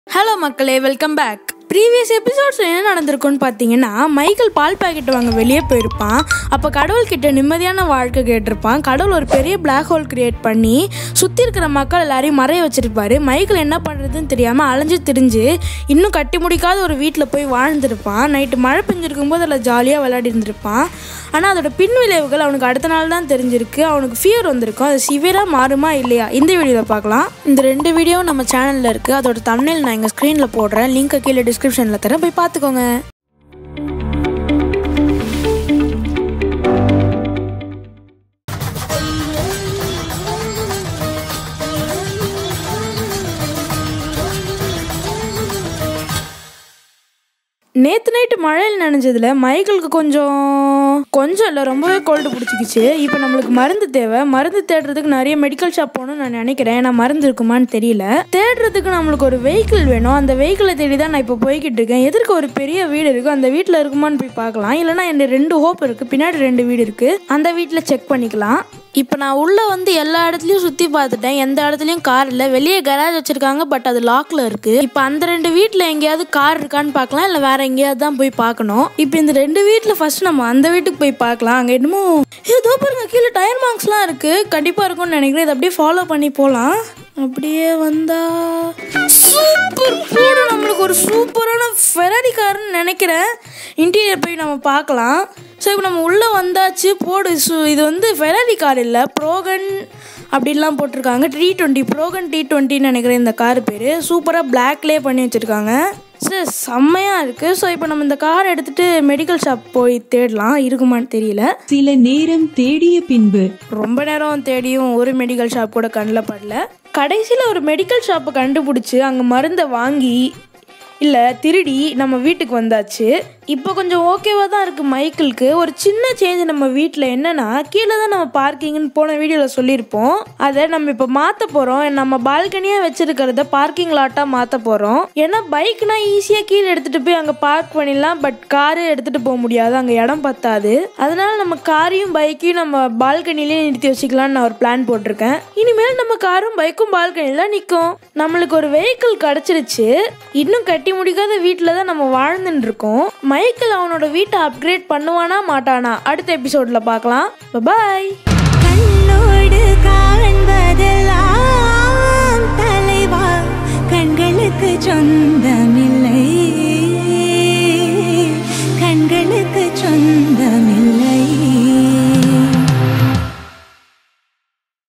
Hello மக்களே, welcome back. Previous எபிசோட்ஸில் என்ன நடந்திருக்குன்னு பார்த்தீங்கன்னா, மைக்கேல் பால் பாக்கெட் வாங்க வெளியே போயிருப்பான். அப்போ கடவுள்கிட்ட நிம்மதியான வாழ்க்கை கேட்டிருப்பான். கடவுள் ஒரு பெரிய பிளாக் ஹோல் கிரியேட் பண்ணி சுற்றி இருக்கிற மக்கள் எல்லாரையும் மறைய வச்சுருப்பாரு. மைக்கேல் என்ன பண்ணுறதுன்னு தெரியாமல் அலைஞ்சு திரிஞ்சு இன்னும் கட்டி முடிக்காத ஒரு வீட்டில் போய் வாழ்ந்துருப்பான். நைட்டு மழை பெஞ்சிருக்கும் போது அதில் ஜாலியாக விளையாடி இருந்திருப்பான். ஆனால் அதோட பின் விளைவுகள் அவனுக்கு அடுத்த நாள் தான் தெரிஞ்சிருக்கு. அவனுக்கு ஃபியர் வந்திருக்கும். அது சிவியராக மாறுமா இல்லையா இந்த வீடியோவில் பார்க்கலாம். இந்த 2 வீடியோவும் நம்ம சேனலில் இருக்குது. அதோட தம்ப்நெயில் நான் எங்கள் ஸ்க்ரீனில் போடுறேன். லிங்க்கை கீழே டிஸ்கிரிப்ஷனில் தரேன், போய் பார்த்துக்கோங்க. நேற்று நைட்டு மழையில் நனைஞ்சதில் மைக்கேலுக்கு கொஞ்சம் இல்லை, ரொம்பவே கோல்டு பிடிச்சிக்கிச்சு. இப்போ நம்மளுக்கு மருந்து தேவை. மருந்து தேடுறதுக்கு நிறைய மெடிக்கல் ஷாப் போகணும்னு நான் நினைக்கிறேன். ஏன்னா மருந்து இருக்குமான்னு தெரியல. தேடுறதுக்கு நம்மளுக்கு ஒரு வெஹிக்கிள் வேணும். அந்த வெஹிக்கிளை தேடி தான் நான் இப்போ போய்கிட்டு இருக்கேன். எதிர்க்க ஒரு பெரிய வீடு இருக்குது. அந்த வீட்டில் இருக்குமான்னு போய் பார்க்கலாம். இல்லைனா என் 2 ஹோப் இருக்குது. பின்னாடி 2 வீடு இருக்குது. அந்த வீட்டில் செக் பண்ணிக்கலாம். இப்போ நான் உள்ளே வந்து எல்லா இடத்துலையும் சுற்றி பார்த்துட்டேன். எந்த இடத்துலையும் கார் இல்லை. வெளியே கராஜ் வச்சுருக்காங்க, பட் அது லாக்கில் இருக்குது. இப்போ அந்த 2 வீட்டில் எங்கேயாவது கார் இருக்கான்னு பார்க்கலாம், இல்லை வேறு எங்கேயாவது தான் போய் பார்க்கணும். இப்போ இந்த 2 வீட்டில் ஃபஸ்ட் நம்ம அந்த வீட்டுக்கு போய் பார்க்கலாம். அங்கே என்னமோ ஏதோ பாருங்க, கீழே டயர் மார்க்ஸ்லாம் இருக்குது. கண்டிப்பாக இருக்கும்னு நினைக்கிறேன். இதை அப்படியே ஃபாலோ பண்ணி போகலாம். அப்படியே வந்தா சூப்பர் கூட நம்மளுக்கு ஒரு சூப்பரான ஃபெராரி கார்னு நினைக்கிறேன். இன்டீரியர் போய் நம்ம பார்க்கலாம். ஸோ இப்போ நம்ம உள்ளே வந்தாச்சு. போடு. இது வந்து ஃபெராரி கார் இல்லை, ப்ரோகன் அப்படின்லாம் போட்டிருக்காங்க. T20 ப்ரோகன் T20ன்னு நினைக்கிறேன் இந்த கார் பேர். சூப்பராக பிளாக்லேயே பண்ணி வச்சுருக்காங்க. சார் செம்மையாக இருக்குது. ஸோ இப்போ நம்ம இந்த கார் எடுத்துகிட்டு மெடிக்கல் ஷாப் போய் தேடலாம். இருக்குமான்னு தெரியல. சில நேரம் தேடிய பின்பு ரொம்ப நேரம் தேடியும் ஒரு மெடிக்கல் ஷாப் கூட கண்ணில் படல. கடைசியில் ஒரு மெடிக்கல் ஷாப்பை கண்டுபிடிச்சி அங்கே மருந்தை வாங்கி இல்லை திருடி நம்ம வீட்டுக்கு வந்தாச்சு. இப்போ கொஞ்சம் ஓகேவாக தான் இருக்குது மைக்கேலுக்கு. ஒரு சின்ன சேஞ்ச் நம்ம வீட்டில் என்னென்னா, கீழே தான் நம்ம பார்க்கிங்னு போன வீடியோவில் சொல்லியிருப்போம். அதை நம்ம இப்போ மாற்ற போகிறோம். நம்ம பால்கனியாக வச்சுருக்கிறத பார்க்கிங் லாட்டாக மாற்ற போகிறோம். ஏன்னா பைக்னால் ஈஸியாக கீழே எடுத்துகிட்டு போய் அங்கே பார்க் பண்ணிடலாம். பட் காரு எடுத்துகிட்டு போக முடியாது, அங்கே இடம் பத்தாது. அதனால நம்ம காரையும் பைக்கையும் நம்ம பால்கனிலே நிறுத்தி வச்சுக்கலான்னு நான் ஒரு பிளான் போட்டிருக்கேன். இனிமேல் நம்ம காரும் பைக்கும் பால்கனியில் தான் நிற்கும். நம்மளுக்கு ஒரு வெஹிக்கிள் கிடச்சிருச்சு. இன்னும் கட்டி முடிக்காத வீட்டில் தான் நம்ம வாழ்ந்துட்டு இருக்கோம். மைக்கேல் அவனோட வீட்டை அப்கிரேட் பண்ணுவானா மாட்டானா அடுத்த எபிசோட்ல பார்க்கலாம். பாய். கண்ணோடு காண்பதில்